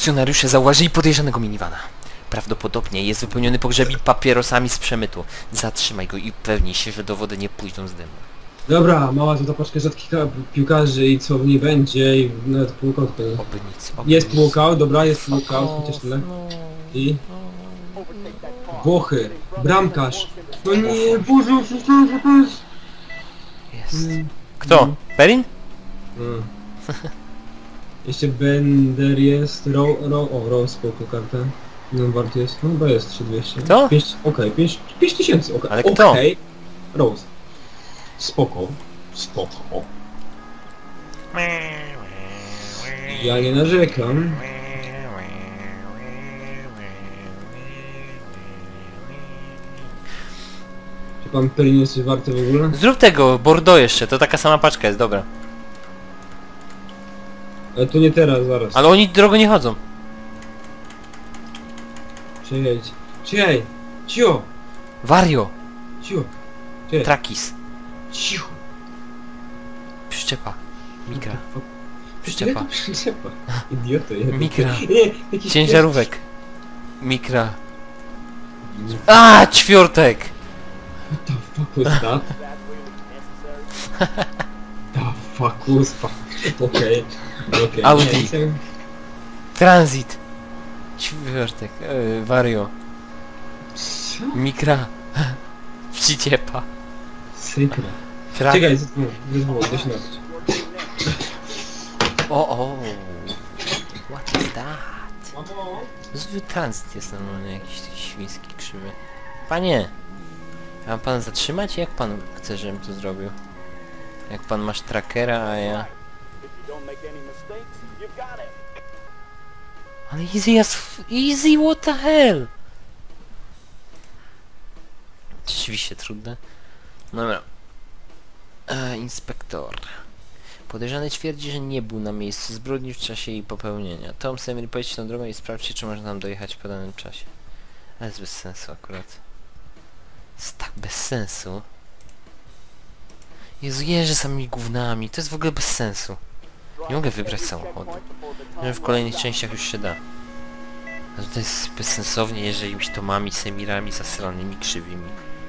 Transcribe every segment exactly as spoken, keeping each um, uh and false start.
Funkcjonariusze zauważyli podejrzanego minivana. Prawdopodobnie jest wypełniony pogrzebik papierosami z przemytu. Zatrzymaj go i upewnij się, że dowody nie pójdą z dymu. Dobra, mała tutaj paczka rzadkich piłkarzy i co w niej będzie i nawet półkał tutaj. Oby nic, oby Jest nic. półkał, dobra, jest półkał, chociaż tyle. No, I... Włochy, bramkarz. No nie, Boże, Boże, jest. Kto? Perin? Mm. Jeszcze Bender jest, Ro, Ro, o, Ro, spoko kartę. No wart jest, no chyba jest trzy dwieście. Kto? pięć, okej, pięć, pięć tysięcy, okej. Ale kto? Okej. Rose. Spoko, spoko. Ja nie narzekam. Czy pan Perin jest warty w ogóle? Zrób tego, Bordeaux jeszcze, to taka sama paczka jest, dobra. Ale to nie teraz, zaraz. Ale oni drogo nie chodzą. Czekaj, czekaj, cicho, Wario, cicho. Czekaj, Trakis, cicho. przyczepa, Mikra, Przyczepa. przyczepa, Przyczepa. Idioto, ja Mikra. Nie, jakiś ciężarówek, Mikra. A, ćwiortek! What the fuck was that? The fuck was that? Okej, okej. Audi. Nie, chcę- Transit, ćwiortek, yy, Wario, Co? Mikra, przyczepa, Sykra. Trak... Czekaj, co to było? Idę się napić. O, o, what is that? Mamo? Zwykły transit jest normalnie jakiś taki świński, krzywy. Panie! A mam pan zatrzymać? Jak pan chce, żebym to zrobił? Jak pan masz trackera, a ja... Ale easy as... Easy, what the hell? Rzeczywiście trudne. Dobra. E, inspektor. Podejrzany twierdzi, że nie był na miejscu zbrodni w czasie jej popełnienia. Tom, Samir, pojedźcie tą drogą i sprawdźcie, czy można nam dojechać w podanym czasie. Ale jest bez sensu akurat. Jest tak bez sensu. Jezu, jeżdżę samymi gównami. To jest w ogóle bez sensu. Nie mogę wybrać samochodu. Wiem, w kolejnych częściach już się da. A tutaj jest bezsensownie, jeżeli jakimiś Tomami, Semirami, zasranymi, krzywymi.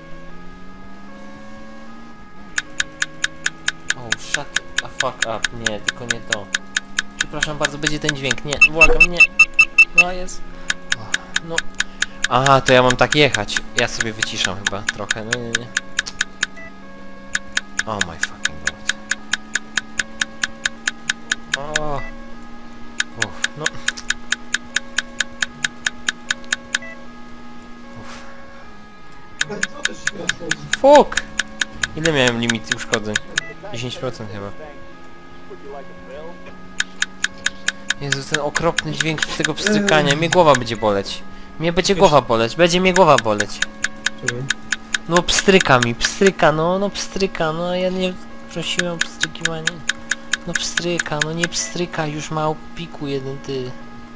Oh, shut a fuck up. Nie, tylko nie to. Przepraszam bardzo, będzie ten dźwięk. Nie, błagam, nie. No jest. No. Aha, to ja mam tak jechać. Ja sobie wyciszam chyba trochę. No nie, nie. Oh my fucking god. O. Uff, no. Uff. Fuck! Ile miałem limit uszkodzeń? dziesięć procent chyba. Jezu, ten okropny dźwięk tego pstrykania. Mnie głowa będzie boleć. Mnie będzie głowa boleć. Będzie mnie głowa boleć. Czemu? No pstryka mi, pstryka, no, no pstryka, no ja nie prosiłem o pstrykiwanie. No pstryka, no nie pstryka, już ma o piku jeden ty.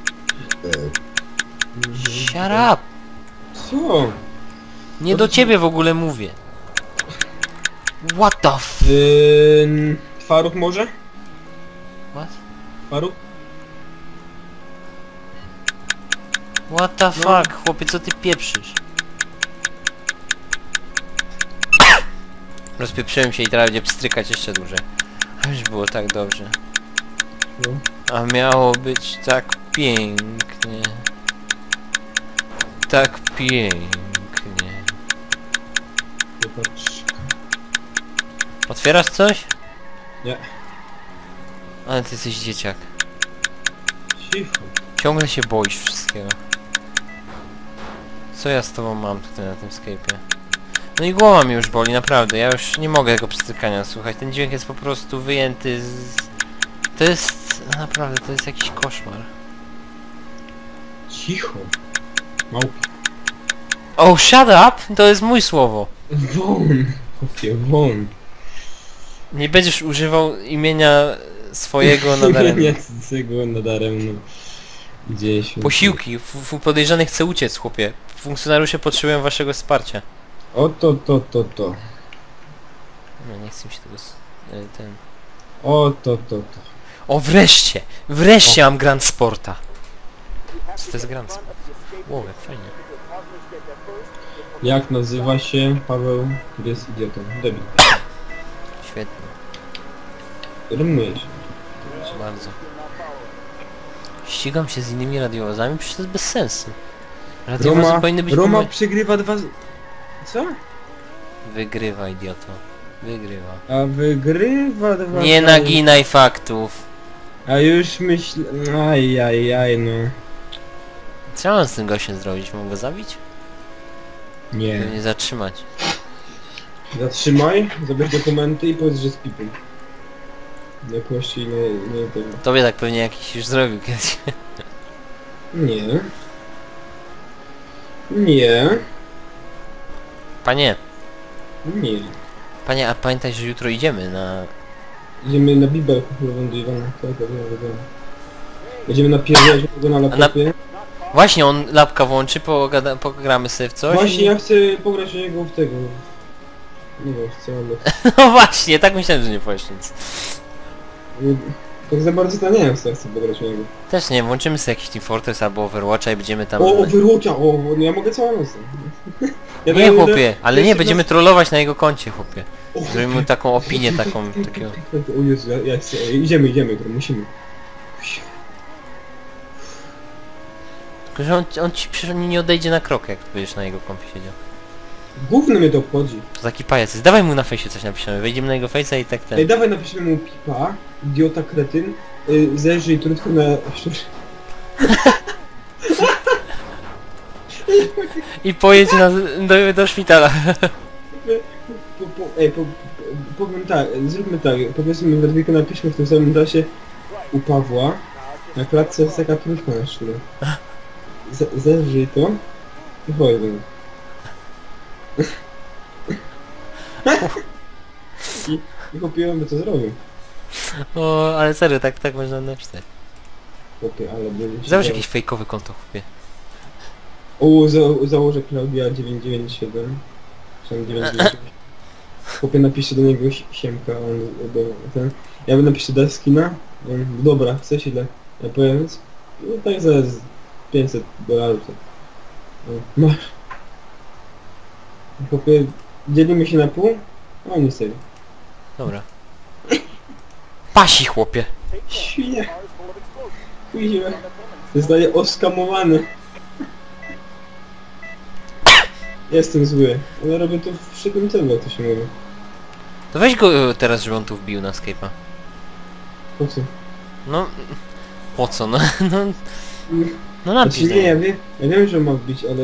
Shut up! Co? Nie do ciebie w ogóle mówię. What the f... Yy, Faruk może? What? Faruk? What the fuck, chłopie, co ty pieprzysz? Rozpieprzyłem się i teraz będzie pstrykać jeszcze dłużej. A już było tak dobrze. No. A miało być tak pięknie. Tak pięknie. Popatrz. Otwierasz coś? Nie. Ale ty jesteś dzieciak. Cicho. Ciągle się boisz wszystkiego. Co ja z tobą mam tutaj na tym Skype'ie? No i głowa mnie już boli, naprawdę. Ja już nie mogę tego pstrykania słuchać. Ten dźwięk jest po prostu wyjęty z... To jest... Naprawdę, to jest jakiś koszmar. Cicho. Małpa. Oh, shut up! To jest mój słowo. Won. Chłopie, won. Nie będziesz używał imienia swojego nadaremnie. Nie cudzego nadaremno. Gdzieś. Posiłki. F f podejrzany chce uciec, chłopie. Funkcjonariusze potrzebują waszego wsparcia. O to, to, to, to. No nie chcę mi się tego... s- e, ten... O to, to, to. O, wreszcie! Wreszcie mam Grand Sporta! Co to jest grance? Wow, jak fajnie. Jak nazywa się Paweł, który jest idiotą? Debil. Świetnie. Rymuje się. Bardzo. Ścigam się z innymi radiowozami, przecież to jest bez sensu. Radiowozy Roma, powinny być... Roma numer- przegrywa dwa... z- Co? Wygrywa, idioto. Wygrywa. A wygrywa dwa... Nie z- naginaj faktów. A już myślę... Aj, aj, aj, no. Co mam z tym gościem zrobić? Mam go zabić? Nie. Nie zatrzymać. Zatrzymaj, zabierz dokumenty i powiedz, że z pipem. Nie płaści, nie, nie tego. Tobie tak pewnie jakiś już zrobił kiedyś. Nie. Nie. Panie, Nie. panie, a pamiętaj, że jutro idziemy na... Idziemy na bibel do Iwana. Tak, tak, tak, tak. Będziemy napierdziać go na laptopie. Właśnie, on lapka włączy, pogada, pogramy sobie w coś. Właśnie i... ja chcę pograć u niego w tego. Nie wiem, co mamy. No właśnie, tak myślałem, że nie powiesz nic. Nie- Tak za bardzo to nie wiem, co ja chcę pograć u niego. Też nie, włączymy sobie jakiś Team Fortress albo Overwatcha i będziemy tam... O, Overwatcha! O, no ja mogę całą noc. Ja Nie daję- chłopie, ale nie, jeszcze będziemy trollować na jego koncie, chłopie. O, Zrobimy mu taką opinię, taką, takiego... O Jezu, ja, ja chcę, idziemy, idziemy, to musimy. Tylko, że on, on ci przecież on nie odejdzie na krok, jak będziesz na jego kompie siedział. Gówno mnie to obchodzi. To taki pajac jest. Dawaj mu na fejsie coś napiszemy, wejdziemy na jego fejsa i tak Ej, ten... dawaj napiszemy mu pipa, idiota kretyn, y, zerzyj trudko na szczur. I pojedź na, do, do szpitala. Po, po, ej, po, po, powiem tak, zróbmy tak, powiedzmy we dwójkę napiszmy w tym samym czasie u Pawła, na klatce jest taka trudka na szczurę. Z- Zerzyj to i chodź do mnie. I, i chłopie, on by to zrobił. O, ale serio, tak, tak można napisać. Chłopie, ale by się Załóż dało. jakieś fejkowe konto, chłopie. O, za, założę Klaudia dziewięćset dziewięćdziesiąt siedem. Czy tam dziewięćset dziewięćdziesiąt siedem. Chłopie, napiszę do niego si- siemka, on do, ten. Ja bym napiszę do skina. On, dobra, chcesz ile? Ja powiem, no tak za z pięćset dolarów. Tak. No, masz. Chłopie, dzielimy się na pół? A oni sobie. Dobra. Pasi, chłopie. Świnie. Kuźwa. Zostaje oskamowany. Jestem zły, ale robię to w szybkim celu, jak to się mówi. To weź go e, teraz, żeby on tu wbił na Skype'a. Po co? No... Po co? No, no, no napisz Znaczy do nie, ja niego. wiem, ja wiem, że ma wbić, ale...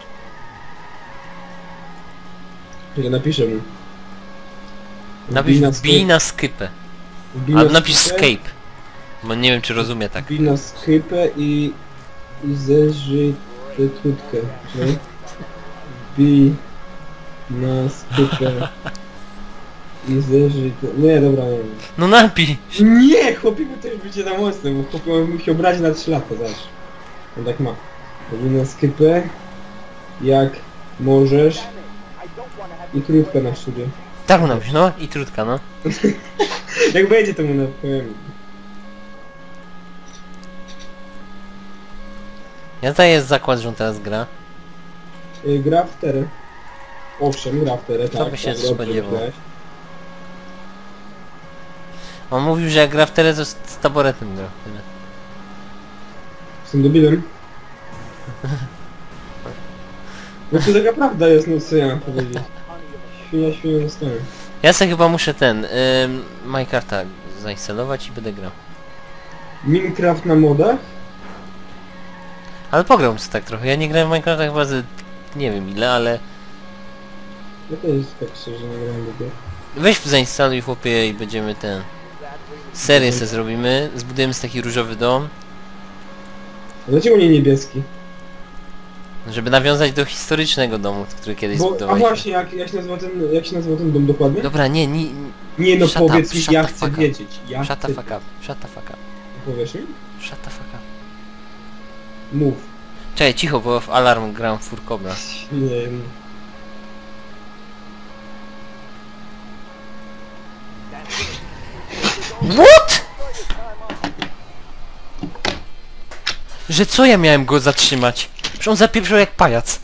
Ja napiszę mu. Napisz na wbij Skype- na Skype'ę. wbij Albo na napisz Skype, Skype. Bo nie wiem, czy rozumie tak. Wbij na Skype'ę i... i zeżyj tę trutkę, nie? Wbij na Skype'ę i zeżyj tę... Nie, dobra, nie. No napisz! Nie, chłopie, bo to już będzie na mocno, bo chłopie on się obrazi na trzy lata, zobacz. On tak ma. Wbij na Skype'ę, jak możesz i trutkę na studiu. Tak mu napisz, no i trutka, no. Jak będzie, to mu na- powiem. Ja tutaj jest zakład, że on teraz gra. Y, Gra w terę. Owszem, gra w terę, To tak. by się tak, dobrze spodziewał. myślałeś. On mówił, że jak gra w tele, to z, z taboretem gra. Tyle. Z tym debilem. No to taka prawda jest, no co ja mam powiedzieć. Świnia świnią dostanę. Ja sobie chyba muszę ten, ym, Minecrafta zainstalować i będę grał. Minecraft na modach? Ale pograłem sobie tak trochę. Ja nie grałem w Minecrafta chyba z... nie wiem ile, ale... Ja też tak szczerze nie grałem do gier. Weź zainstaluj, chłopie, i będziemy ten... serię sobie zrobimy. Zbudujemy sobie taki różowy dom. A dlaczego nie niebieski? Żeby nawiązać do historycznego domu, który kiedyś Bo, a zbudowaliśmy. właśnie, jak, jak, się nazywa ten, jak się nazywa ten dom dokładnie? Dobra, nie, nie... Nie no, Shut up, powiedz mi, shut ja the chcę fuck up. wiedzieć. Ja Shut the chcę... fuck up, shut the fuck up, Powiesz mi? shut the fuck up. Mów. Czekaj, cicho, bo w alarm gram Fur Cobra. Nie wiem. What?! Że co ja miałem go zatrzymać? Przecież on zapieprzał jak pajac.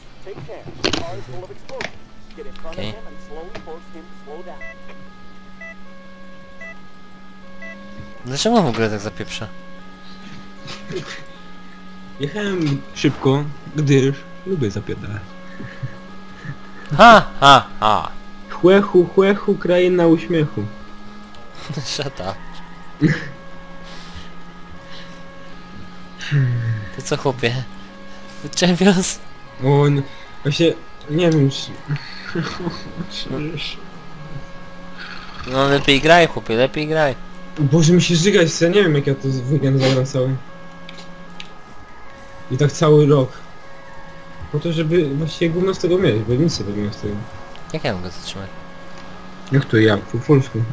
Okej. Dlaczego on w ogóle tak zapieprza? Jechałem szybko, gdyż lubię zapierdalać. Ha, ha, ha. Chłechu, chłechu, kraina uśmiechu. Shut up. To co, chłopie? Champions? O, no, właśnie, nie wiem czy... No lepiej graj, chłopie, lepiej graj. Boże, mi się żygać chce, nie wiem jak ja to w weekend zagram cały. I tak cały rok. Po to, żeby właściwie gówno z tego mieć, bo nic sobie nie miał z tego. Jak ja mogę zatrzymać? Jak to ja? Po polsku.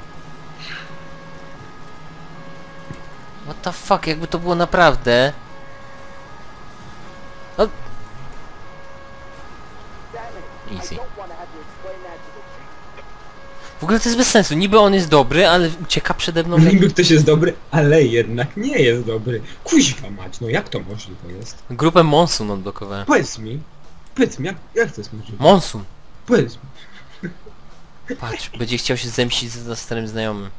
What the fuck, jakby to było naprawdę... O... Easy. W ogóle to jest bez sensu, niby on jest dobry, ale ucieka przede mną jak... Niby ktoś jest dobry, ale jednak nie jest dobry. Kuźwa mać, no jak to możliwe jest? Grupę Monsoon odblokowałem. Powiedz mi, powiedz mi, jak, jak to jest możliwe? Monsoon! Powiedz mi. Patrz, będzie chciał się zemścić za starym znajomym.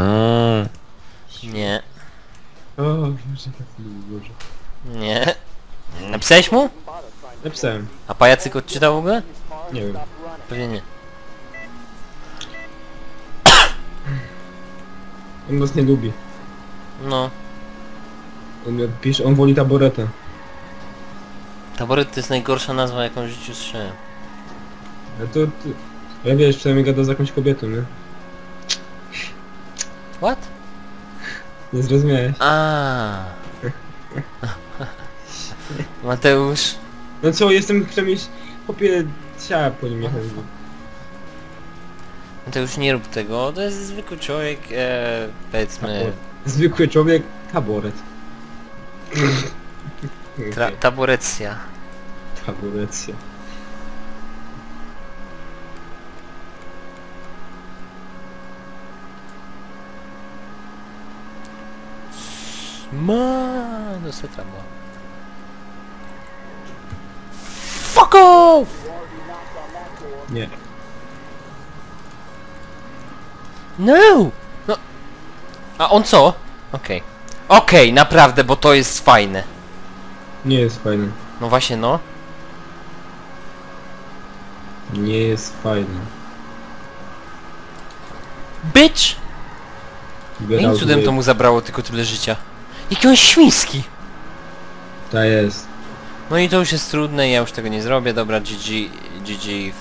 Nie, O, Boże, jak Boże. nie. Napisałeś mu? Napisałem. A pajacyk odczytał w ogóle? Nie wiem. Pewnie nie. On nas nie lubi. No. On pisze, on woli taboretę. Taboret to jest najgorsza nazwa, jaką w życiu słyszałem. Ale to, to... Ja wiesz, przynajmniej gada z jakąś kobietą, nie? What? Nie zrozumiałeś. A. Mateusz. No co, jestem przynajmniej... Chłopie, trzeba po nim jechać. Mateusz, nie rób tego, to jest zwykły człowiek, e, powiedzmy... Taboret. Zwykły człowiek, taboret. Tra taborecja. Taborecja. Ma, no se traba. Fuck off! Nie. No! No. A on co? Okej. Okej, naprawdę, bo to jest fajne. Nie jest fajne. No właśnie, no. Nie jest fajne. Bitch! Get Jakim out cudem way. to mu zabrało tylko tyle życia? Jaki on świński! Ta jest. No i to już jest trudne, ja już tego nie zrobię. Dobra, G G... G G...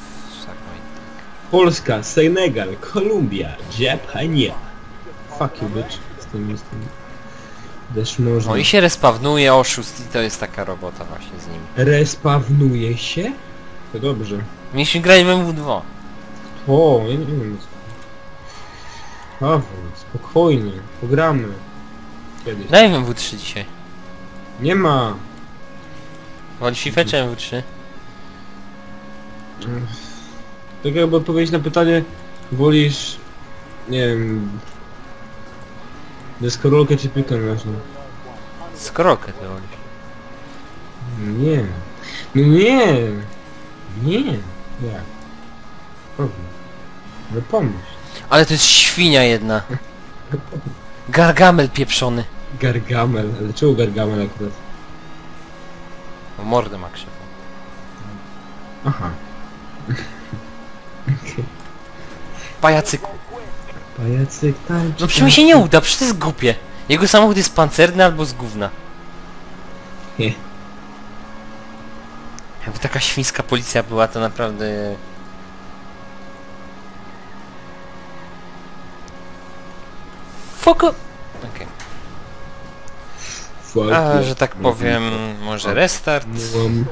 Polska, Senegal, Kolumbia, Japonia. Fuck you, bitch. Z tym, z tym. Też można. No i się respawnuje oszust i to jest taka robota właśnie z nim. Respawnuje się? To dobrze. Mieliśmy grać w M W dwa. O, ja nie wiem. Paweł, spokojnie, pogramy. Kiedyś. Daj w M W trzy dzisiaj. Nie ma. Wolisz FIFA czy M W trzy? Tak jakby odpowiedzieć na pytanie, wolisz, nie wiem, deskorolkę czy piłkę nożną? Skorokę to wolisz. Nie. No nie. Nie. Jak? Powiem. No pomyśl. Ale to jest świnia jedna. Gargamel pieprzony. Gargamel. Ale czemu Gargamel akurat? O, mordę ma krzywą. Aha. Pajacyku. Pajacyk tańczy. No przecież mi się nie uda, przecież to jest głupie. Jego samochód jest pancerny albo z gówna. Nie. Jakby taka świńska policja była, to naprawdę... Fuck up. Okej. Fuck A, you. że tak powiem, może restart? Byłam-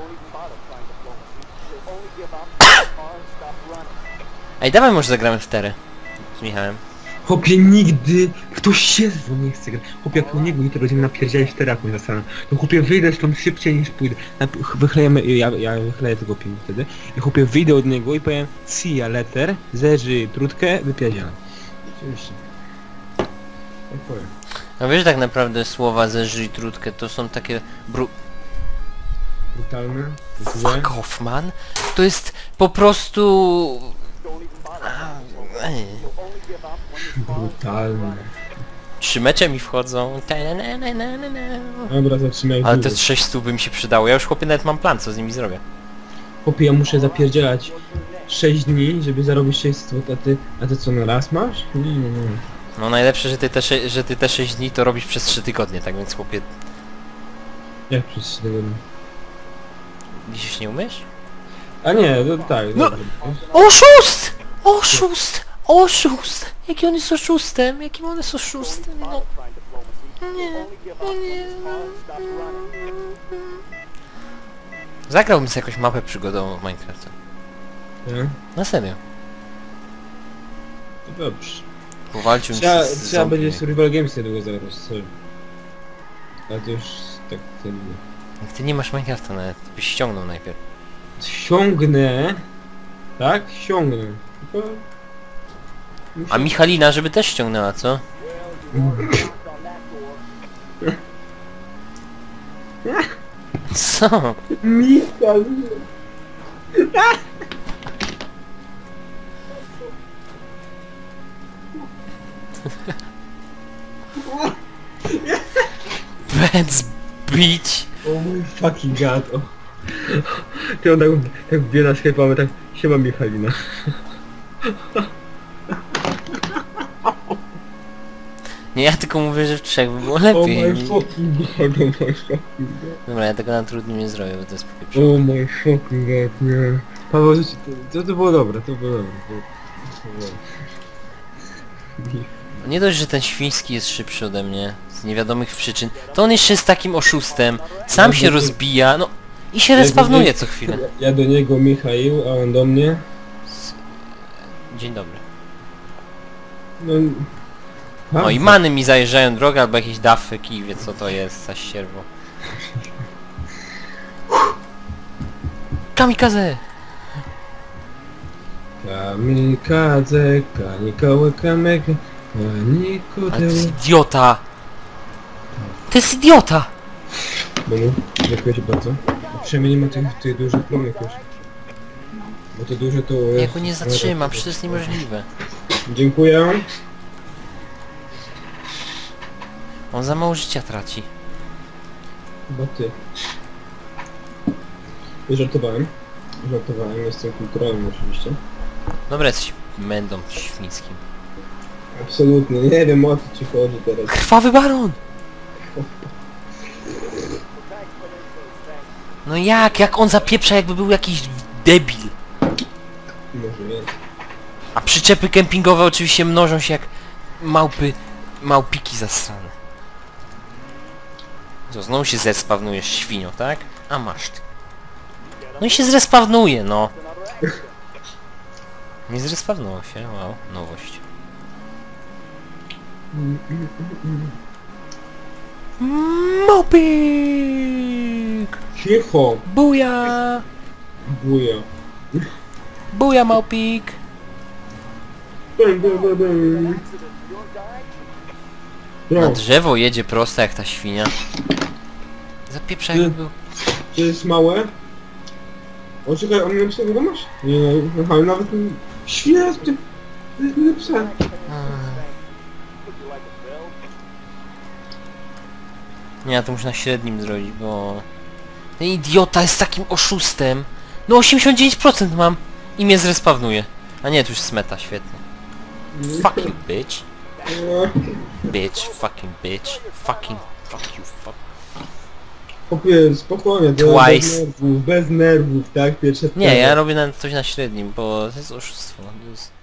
Ej, dawaj może zagramy w terę. Z Michałem. Chłopie, nigdy ktoś się ze mną nie chce grać. Chłopie, jak u niego jutro będziemy napierdzielać teraką zastanę. To chłopie, wyjdę stąd szybciej niż pójdę. Nap- Wychlejemy, ja, ja wychleję tego pięć wtedy. I chłopie, wyjdę od niego i powiem see ya later, zerzy trutkę, wypierdzielam. Oczywiście. Tak powiem. A wiesz, tak naprawdę słowa zeżyj trutkę to są takie bru... Brutalne. To złe. Fuck off, man. To jest po prostu... A, ej. Brutalne. Trzy mecze mi wchodzą. Ta-na-na-na-na-na. Dobra, zatrzymaj. Ale te sześć stu by mi się przydało. Ja już chłopie nawet mam plan, co z nimi zrobię. Chłopie, ja muszę zapierdzielać sześć dni, żeby zarobić sześćset, a ty, a ty co, na raz masz? Nie, nie, nie. No najlepsze, że ty te, sze- że ty te sześć dni to robisz przez trzy tygodnie, tak więc chłopie... Jak przez trzy tygodnie? Dziś nie umiesz? A nie, to tak, No. dobra. Oszust! Oszust! Oszust! Jaki on jest oszustem? Jakim on jest oszustem? No. Nie, no nie. Zagrałbym sobie jakąś mapę przygodową w Minecrafcie. Nie? Na serio. To dobrze. Powalczył Trzeba, z, z trzeba zombie. będzie survival games niedługo zagrać, sorry. Ale to już tak ten... Jak ty nie masz Minecrafta nawet, byś ściągnął najpierw. Ściągnę... Tak? Ściągnę. Tylko... A Michalina, żeby też ściągnęła, co? Co? Michal! Let's beach! O mój fucking god, o. Ty on tak, tak wbije na Skype'a, mamy tak... Siema Michalina. Nie, ja tylko mówię, że w trzech by było O lepiej. my fucking god, o my fucking god. Dobra, ja tego na trudnym nie zrobię, bo to jest popieprzone. O my fucking god, nie. Paweł, to, to, to było dobre, to było dobre. To, to było... Nie dość, że ten świński jest szybszy ode mnie, z niewiadomych przyczyn, to on jeszcze jest takim oszustem, sam się rozbija, no i się respawnuje co chwilę. Ja do niego Michał, a on do mnie. Dzień dobry. No, No i many mi zajeżdżają drogę, albo jakieś dafy, kij wie co to jest, za ścierwo. Kamikaze! Kamikadze, kanikoły, kamyka, Ale to kanikoły. jest idiota! To jest idiota! Bomu, dziękuję ci bardzo. Przynajmniej nie ma tych, tych dużych plomek już. Bo te duże to... Ja go nie zatrzymam, przecież to jest niemożliwe. Dziękuję. On za mało życia traci. Chyba ty. Żartowałem. Żartowałem, jestem kulturalny oczywiście. Dobra, jesteś mędą świńskim. Absolutnie, nie wiem o co ci chodzi teraz. Krwawy baron! No jak? Jak on zapieprza, jakby był jakiś debil. Może jest. A przyczepy kempingowe oczywiście mnożą się jak małpy, małpiki zasrane. Co, znowu się zrespawnujesz, świnio, tak? A masz ty. No i się zrespawnuje, no. Nie zrespawnował się, wow, nowość. Małpik! Cicho! Buja! Buja. Buja, małpik! Bum, bum, bum, bum. Na No, drzewo jedzie prosto jak ta świnia. Zapieprza jakby był... to jest małe. O czekaj, on nie napisał, go masz? Nie, no, ale nawet... Świnia, ty... Nie napisałem. Nie, ja to muszę na średnim zrobić, bo... Ten idiota jest takim oszustem. No osiemdziesiąt dziewięć procent mam i mnie zrespawnuje. A nie, to już smeta, świetnie. Fuck you, bitch. Bitch, fucking bitch. Fucking, fuck you, fuck. Chłopie, spokojnie, to Twice. bez nerwów, bez nerwów, tak? Pierwsze Nie, ja robię na, coś na średnim, bo to jest oszustwo. To jest...